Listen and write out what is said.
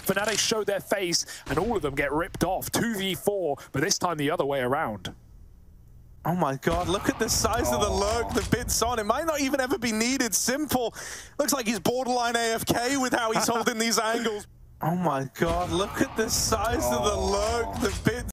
Fnatic show their face, and all of them get ripped off. 2v4, but this time the other way around. Oh my god, look at the size of the lurk the bit's on. It might not even ever be needed. S1MPLE looks like he's borderline AFK with how he's holding these angles. Oh my god, look at the size of the lurk the bit's